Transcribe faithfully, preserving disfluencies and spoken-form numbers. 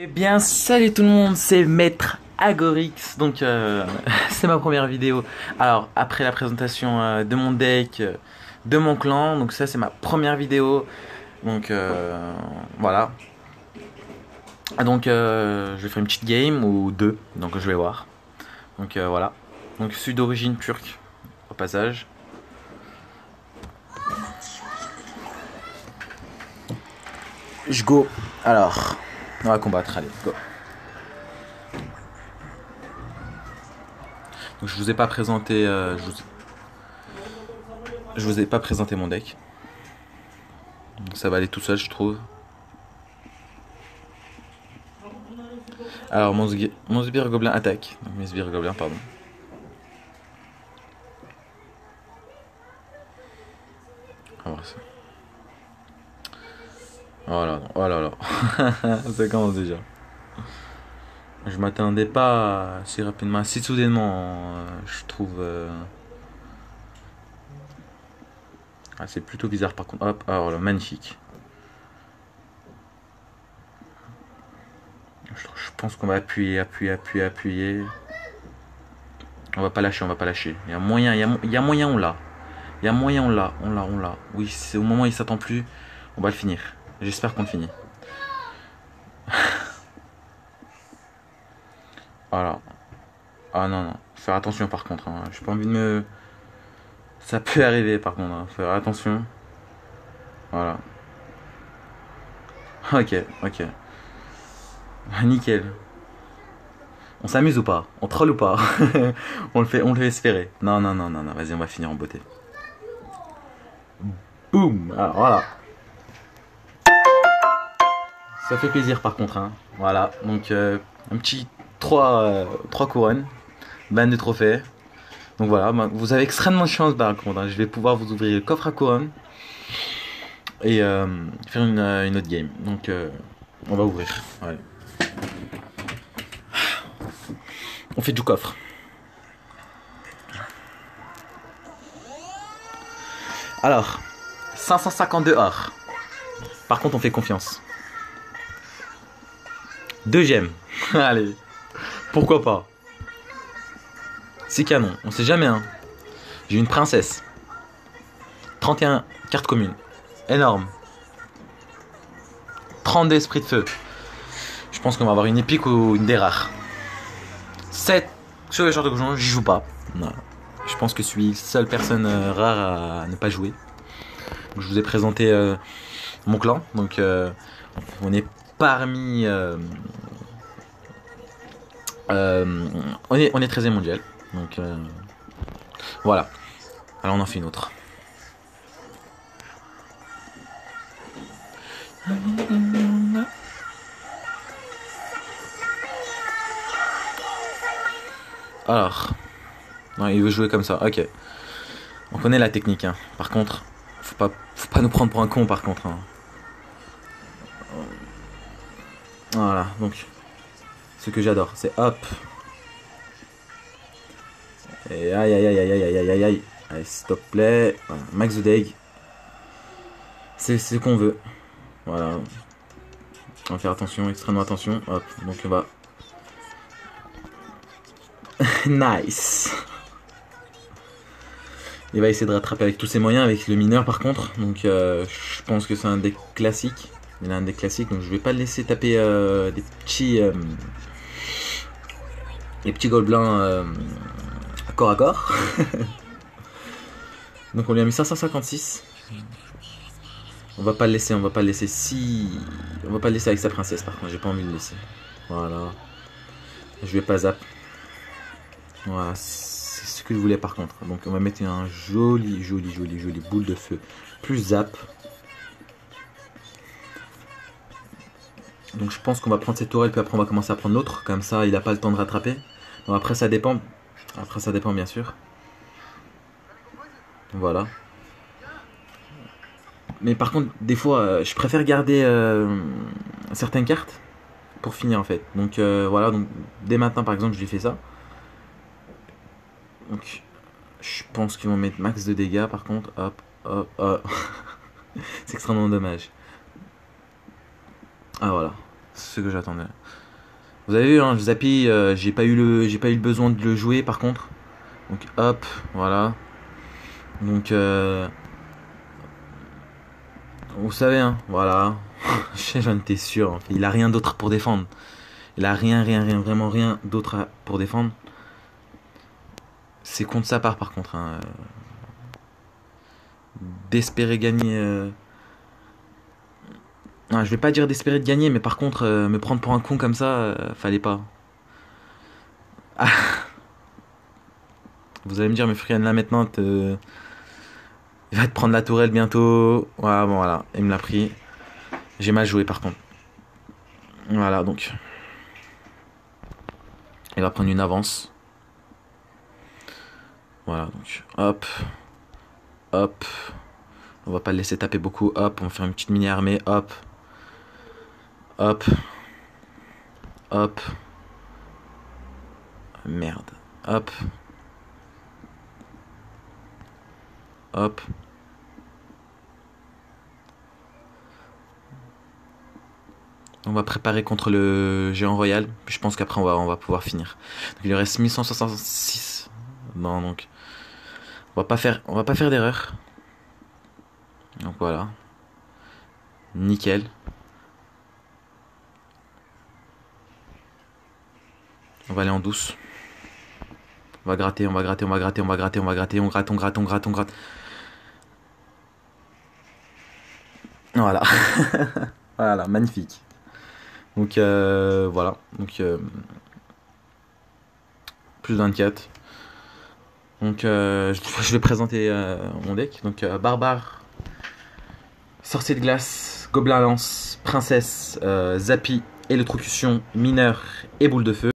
Eh bien, salut tout le monde, c'est Maître Agorix, donc euh, c'est ma première vidéo. Alors, après la présentation euh, de mon deck, euh, de mon clan, donc ça c'est ma première vidéo, donc euh, voilà. Donc euh, je vais faire une petite game ou deux, donc je vais voir. Donc euh, voilà, donc je suis d'origine turque, au passage. Je go, alors, on va combattre, allez, go. Donc je vous ai pas présenté, euh, je, vous... je vous ai pas présenté mon deck. Ça va aller tout seul, je trouve. Alors mon, sbire, mon sbire gobelin attaque. Donc mes sbires gobelins, pardon. On va voir ça. Oh là, oh là là. Ça commence déjà. Je m'attendais pas si rapidement, si soudainement, euh, je trouve. Euh... Ah, c'est plutôt bizarre par contre. Hop, alors là, magnifique. Je, je pense qu'on va appuyer, appuyer, appuyer, appuyer. On va pas lâcher, on va pas lâcher. Il y a moyen, il y a, il y a moyen, on l'a. Il y a moyen, on l'a, on l'a, on l'a. Oui, c'est au moment où il s'attend plus, on va le finir. J'espère qu'on le finit. Voilà. Ah non, non. Faire attention par contre. Hein. J'ai pas envie de me... Ça peut arriver par contre. Hein. Faire attention. Voilà. Ok, ok. Nickel. On s'amuse ou pas? On troll ou pas? On le fait, on le fait espérer. Non, non, non, non, non. Vas-y, on va finir en beauté. Boum. Alors voilà. Ça fait plaisir par contre. Hein. Voilà. Donc euh, un petit trois euh, couronnes. Ban de trophées. Donc voilà, vous avez extrêmement de chance par contre. Hein. Je vais pouvoir vous ouvrir le coffre à couronne et euh, faire une, une, autre game. Donc euh, on va ouvrir. Ouais. On fait du coffre. Alors, cinq cent cinquante-deux or. Par contre, on fait confiance. Deux gemmes. Allez, pourquoi pas. C'est canon, on sait jamais. Hein. J'ai une princesse. trente et un cartes communes. Énorme. trente-deux esprits de feu. Je pense qu'on va avoir une épique ou une des rares. sept chevaliers de goujon, j'y joue pas. Non. Je pense que je suis la seule personne euh, rare à ne pas jouer. Donc, je vous ai présenté euh, mon clan. Donc euh, on est parmi... Euh, euh, on est, on est treizième mondial. Donc euh, voilà. Alors on en fait une autre. Alors, non, il veut jouer comme ça. Ok. On connaît la technique. Hein. Par contre, faut pas, faut pas nous prendre pour un con. Par contre. Hein. Voilà. Donc, ce que j'adore, c'est hop. Et aïe aïe aïe aïe aïe aïe aïe aïe. Allez, stop play. Voilà. Max the Dag. C'est ce qu'on veut. Voilà. On va faire attention, extrêmement attention. Hop. Donc on va. Nice. Il va essayer de rattraper avec tous ses moyens, avec le mineur par contre. Donc euh, je pense que c'est un deck classique. Il a un deck classique, donc je vais pas le laisser taper euh, des petits... Euh, des petits gobelins euh, corps à corps. Donc on lui a mis cinq cent cinquante-six. On va pas le laisser, on va pas le laisser si... On va pas le laisser avec sa princesse par contre, j'ai pas envie de le laisser. Voilà. Je vais pas zap. Voilà, c'est ce que je voulais par contre. Donc on va mettre un joli, joli, joli, joli boule de feu. Plus zap. Donc je pense qu'on va prendre cette tourelle, puis après on va commencer à prendre l'autre. Comme ça, il n'a pas le temps de rattraper. Donc après ça dépend. Après ça dépend bien sûr. Voilà. Mais par contre, des fois, euh, je préfère garder euh, certaines cartes pour finir en fait. Donc euh, voilà, donc dès maintenant par exemple, je lui fais ça. Donc je pense qu'ils vont mettre max de dégâts par contre. Hop, hop, hop. C'est extrêmement dommage. Ah voilà. C'est ce que j'attendais. Vous avez vu, hein, Zappy, euh, j'ai pas eu le, j'ai pas eu le besoin de le jouer par contre. Donc hop, voilà. Donc euh, vous savez, hein, voilà. J'en étais sûr. En fait. Il a rien d'autre pour défendre. Il a rien, rien, rien, vraiment rien d'autre pour défendre. C'est contre sa part par contre. Hein. D'espérer gagner. Euh... Ah, je vais pas dire d'espérer de gagner, mais par contre, euh, me prendre pour un con comme ça, euh, fallait pas. Ah. Vous allez me dire, mais Frian, là maintenant, te... il va te prendre la tourelle bientôt. Voilà, bon, voilà, il me l'a pris. J'ai mal joué par contre. Voilà, donc. Il va prendre une avance. Voilà, donc, hop. Hop. On va pas le laisser taper beaucoup. Hop, on va faire une petite mini-armée. Hop. Hop. Hop. Merde. Hop. Hop. On va préparer contre le géant royal. Puis je pense qu'après on va, on va pouvoir finir. Donc il lui reste mille cent soixante-six. Non, donc. On va pas faire, on va pas faire d'erreur. Donc voilà. Nickel. On va aller en douce. On va gratter, on va gratter, on va gratter, on va gratter, on va gratter, on gratte, on gratte, on gratte, on gratte. Voilà. Voilà, magnifique. Donc euh, voilà. Donc euh, plus vingt-quatre. Donc euh, je vais présenter euh, mon deck. Donc euh, barbare, sorcier de glace, gobelin lance, princesse, euh, Zappy, électrocution, mineur et boule de feu.